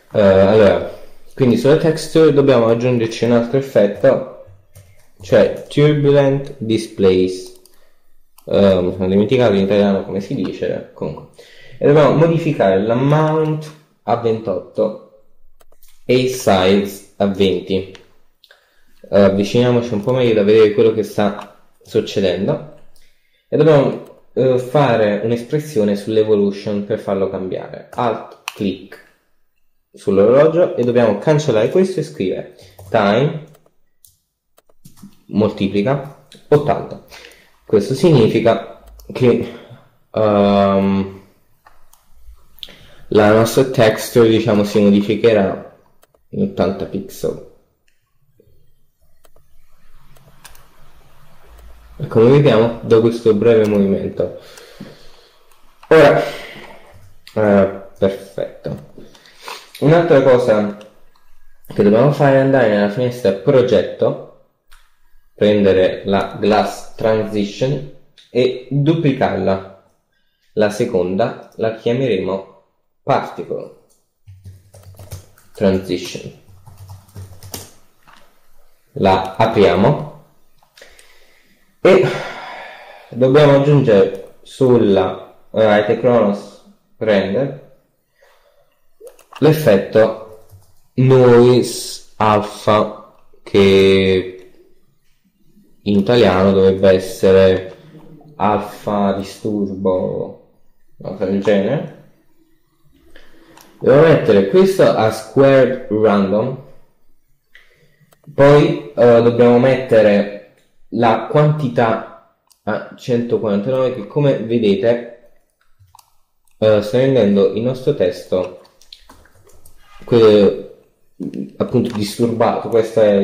Allora, quindi sulla texture dobbiamo aggiungerci un altro effetto, cioè turbulent displays. Mi sono dimenticato in italiano come si dice, comunque. E dobbiamo modificare l'amount a 28 e il size a 20. Avviciniamoci un po' meglio da vedere quello che sta succedendo e dobbiamo fare un'espressione sull'evolution per farlo cambiare. Alt click sull'orologio e dobbiamo cancellare questo e scrivere time moltiplica 80. Questo significa che la nostra texture, diciamo, si modificherà in 80 pixel. E come vediamo da questo breve movimento. Ora, perfetto. Un'altra cosa che dobbiamo fare è andare nella finestra progetto, prendere la glass transition e duplicarla. La seconda la chiameremo particle transition. La apriamo e dobbiamo aggiungere sulla Chronos render l'effetto noise alpha, che in italiano dovrebbe essere alfa disturbo, una cosa del genere. Devo mettere questo a squared random, poi dobbiamo mettere la quantità a 149 che, come vedete, sta rendendo il nostro testo appunto disturbato. Questo è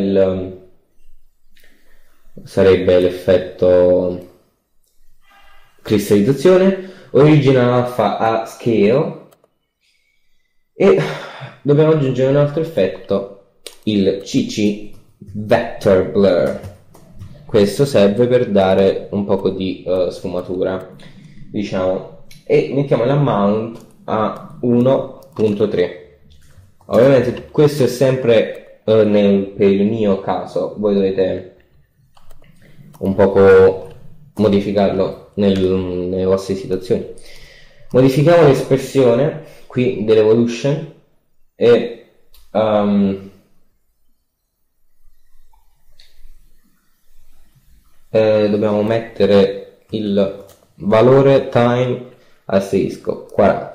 sarebbe l'effetto cristallizzazione. Original alpha a scale e dobbiamo aggiungere un altro effetto, il CC vector blur. Questo serve per dare un poco di sfumatura, diciamo, e mettiamo l'amount a 1.3. Ovviamente questo è sempre per il mio caso, voi dovete un poco modificarlo nelle vostre situazioni. Modifichiamo l'espressione qui dell'evolution e dobbiamo mettere il valore time asterisco 40,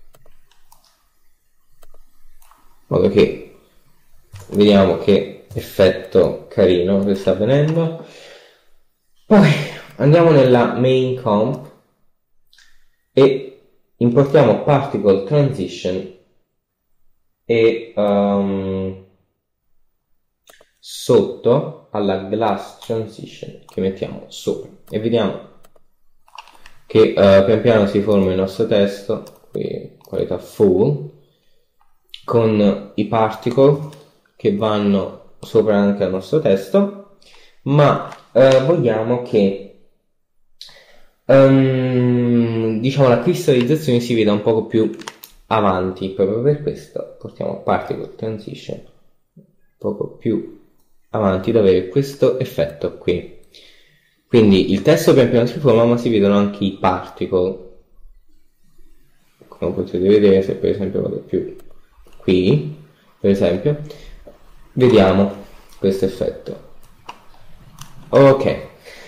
in modo che vediamo che effetto carino che sta avvenendo. Poi andiamo nella main comp e importiamo particle transition e sotto alla glass transition che mettiamo sopra e vediamo che pian piano si forma il nostro testo, qui qualità full, con i particle che vanno sopra anche al nostro testo, ma vogliamo che diciamo la cristallizzazione si veda un poco più avanti. Proprio per questo portiamo particle transition un poco più avanti da avere questo effetto qui. Quindi il testo pian piano si forma, ma si vedono anche i particle, come potete vedere. Se per esempio vado più qui, per esempio, vediamo questo effetto. Ok,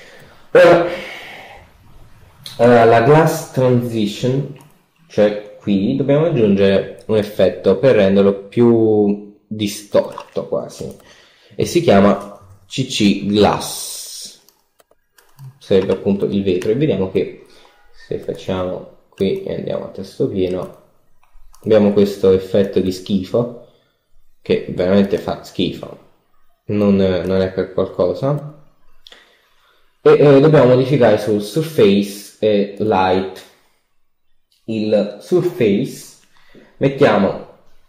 ora la glass transition, cioè qui dobbiamo aggiungere un effetto per renderlo più distorto quasi, e si chiama CC glass, sarebbe appunto il vetro. E vediamo che se facciamo qui e andiamo a testo pieno abbiamo questo effetto di schifo, che veramente fa schifo, non è per qualcosa. E dobbiamo modificare sul surface e light. Il surface mettiamo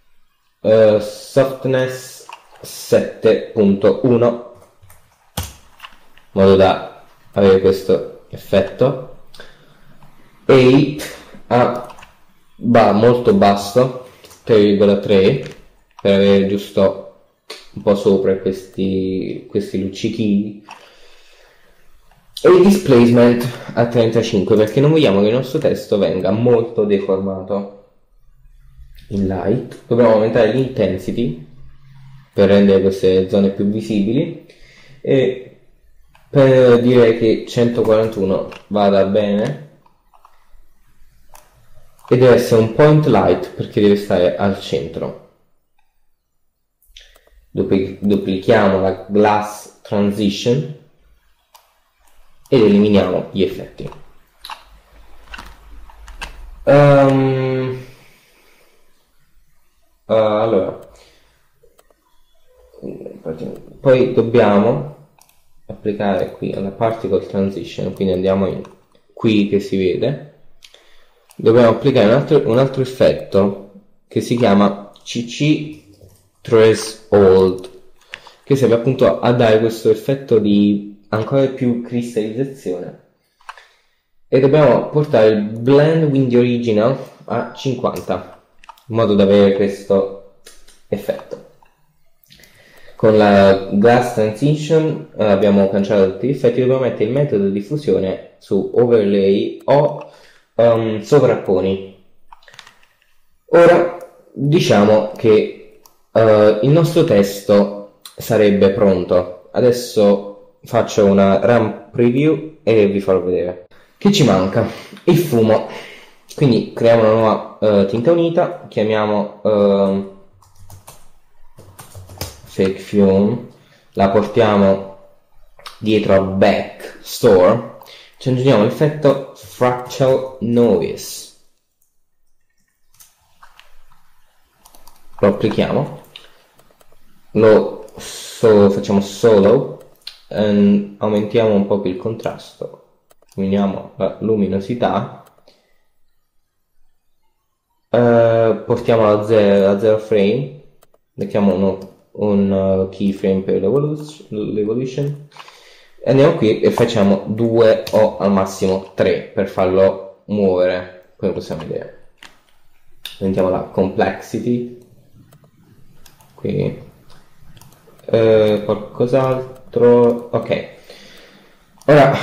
softness 7.1, in modo da avere questo effetto. 8 a molto basso, 3,3, per avere giusto un po' sopra questi luccichini, e il displacement a 35 perché non vogliamo che il nostro testo venga molto deformato. In light dobbiamo aumentare l'intensity per rendere queste zone più visibili, e per dire che 141 vada bene, e deve essere un point light perché deve stare al centro. Duplichiamo la glass transition ed eliminiamo gli effetti. Allora, poi dobbiamo applicare qui alla particle transition, quindi andiamo in qui che si vede, dobbiamo applicare un altro effetto che si chiama CC Threshold, che serve appunto a dare questo effetto di ancora più cristallizzazione, e dobbiamo portare il blend with the original a 50 in modo da avere questo effetto. Con la glass transition abbiamo cancellato tutti gli effetti, dobbiamo mettere il metodo di diffusione su overlay o sovrapponi. Ora diciamo che il nostro testo sarebbe pronto. Adesso faccio una RAM preview e vi farò vedere. Che ci manca? Il fumo. Quindi creiamo una nuova tinta unita, chiamiamo fake fume, la portiamo dietro a back store, ci aggiungiamo l'effetto fractal noise, lo applichiamo, lo facciamo solo, aumentiamo un po' il contrasto, diminuiamo la luminosità, portiamo a zero frame, mettiamo un keyframe per l'evolution, e andiamo qui e facciamo 2 o al massimo 3 per farlo muovere, come possiamo vedere. Aumentiamo la complexity qui, qualcos'altro, ok. Ora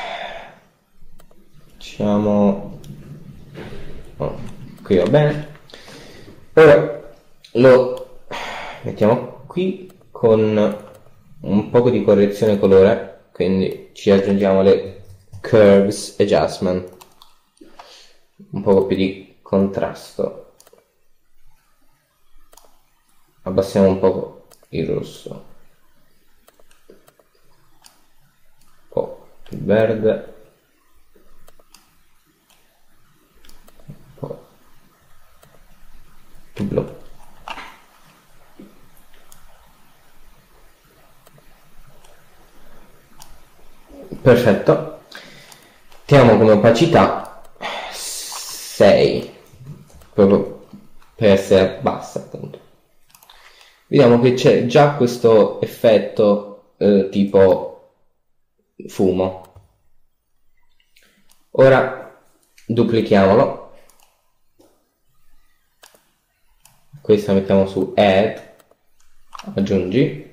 diciamo qui va bene. Ora lo mettiamo qui con un po' di correzione colore, quindi ci aggiungiamo le curves adjustment, un po' più di contrasto, abbassiamo un po' il rosso, un po' il verde, un po' il blu. Perfetto, mettiamo come opacità 6 proprio per essere bassa, appunto. Vediamo che c'è già questo effetto tipo fumo. Ora duplichiamolo, questa mettiamo su add, aggiungi,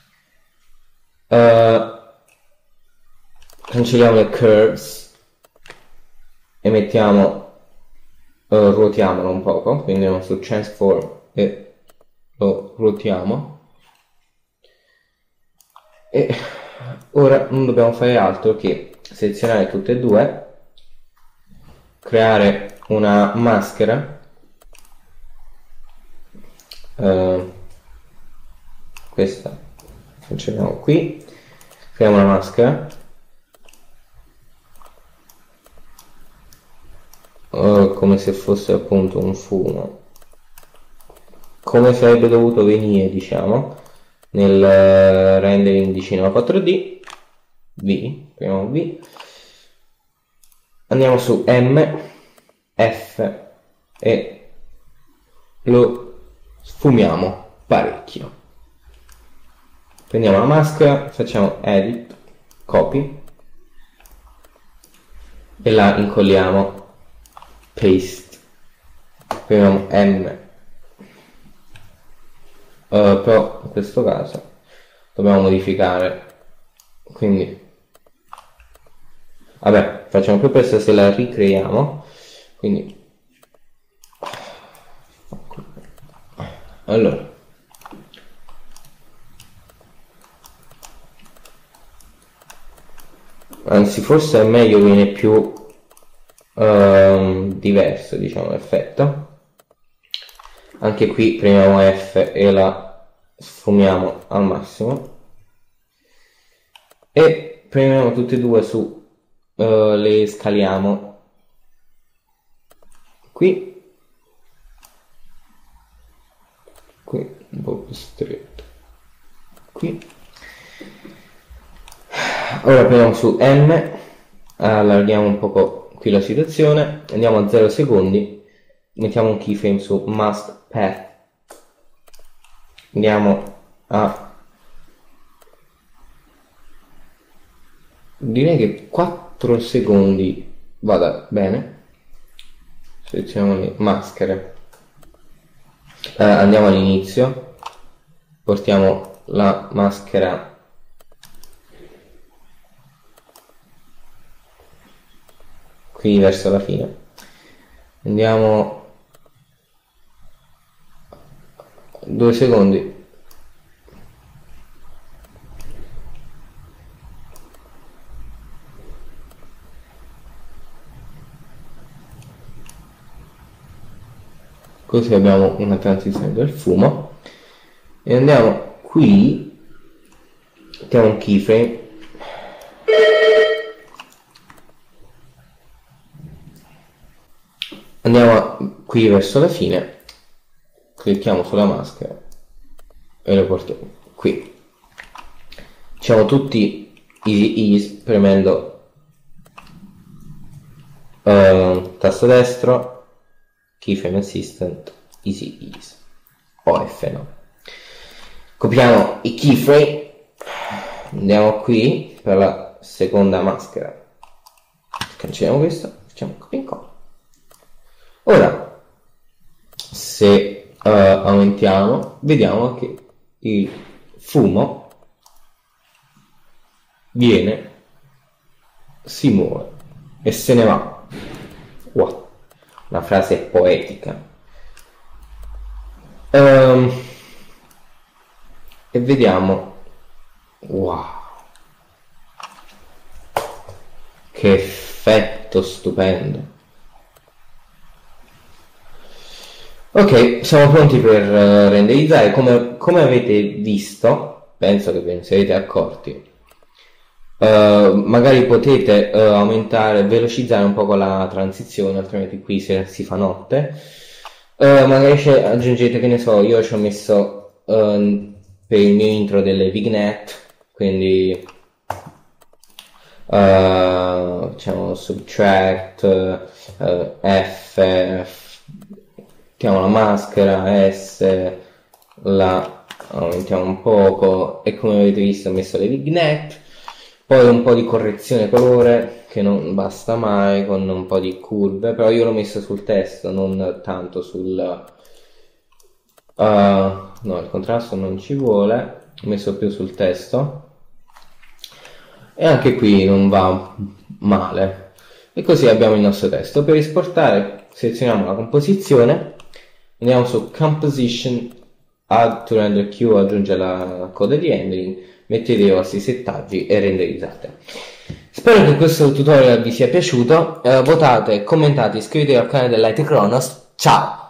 cancelliamo le curves e mettiamo, ruotiamolo un poco, quindi andiamo su transform e lo ruotiamo, e ora non dobbiamo fare altro che selezionare tutte e due, creare una maschera, questa cancelliamo qui, creiamo una maschera, come se fosse appunto un fumo, come sarebbe dovuto venire, diciamo, nel rendering di Cinema 4D. Premo V, andiamo su M, F e lo sfumiamo parecchio. Prendiamo la maschera, facciamo edit, copy e la incolliamo, paste, premiamo M, però in questo caso dobbiamo modificare, quindi vabbè, facciamo più presto se la ricreiamo, quindi allora anzi forse è meglio, viene più diverso, diciamo, l'effetto. Anche qui premiamo F e la sfumiamo al massimo e premiamo tutte e due su, le scaliamo qui un po' più stretto, qui. Ora premiamo su M, allarghiamo un poco qui la situazione, andiamo a 0 secondi, mettiamo un keyframe su mask path, andiamo a, direi che 4 secondi vada bene, selezioniamo le maschere, andiamo all'inizio, portiamo la maschera qui verso la fine, andiamo 2 secondi, così abbiamo una transizione del fumo e andiamo qui, mettiamo un keyframe, andiamo qui verso la fine, clicchiamo sulla maschera e lo portiamo qui, facciamo tutti easy ease premendo tasto destro, keyframe assistant, easy ease o F, no? Copiamo i keyframe, andiamo qui per la seconda maschera, cancelliamo questo, facciamo copia e incolla. Ora se aumentiamo vediamo che il fumo viene, si muove e se ne va. Wow, una frase poetica. E vediamo, wow, che effetto stupendo. Ok, siamo pronti per renderizzare. Come avete visto, penso che ve ne siete accorti, magari potete aumentare, velocizzare un po' la transizione, altrimenti qui si fa notte. Magari aggiungete, che ne so, io ci ho messo per il mio intro delle vignette, quindi diciamo subtract, F, mettiamo la maschera, S, la aumentiamo un poco e come avete visto ho messo le vignette, poi un po' di correzione colore che non basta mai, con un po' di curve, però io l'ho messo sul testo, non tanto sul no, il contrasto non ci vuole, ho messo più sul testo e anche qui non va male e così abbiamo il nostro testo. Per esportare selezioniamo la composizione, andiamo su Composition, Add to Render Queue, aggiunge la coda di rendering, mettete i vostri settaggi e renderizzate. Spero che questo tutorial vi sia piaciuto, votate, commentate, iscrivetevi al canale dell'IT Chronos, ciao!